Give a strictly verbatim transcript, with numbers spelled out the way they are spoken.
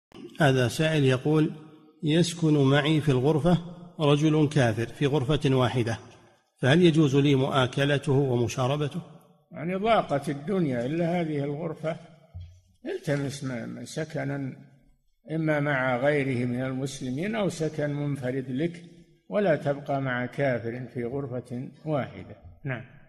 هذا سائل يقول: يسكن معي في الغرفة رجل كافر في غرفة واحدة، فهل يجوز لي مؤاكلته ومشاربته؟ يعني ضاقت الدنيا إلا هذه الغرفة، التمس سكنا إما مع غيره من المسلمين أو سكن منفرد لك، ولا تبقى مع كافر في غرفة واحدة. نعم.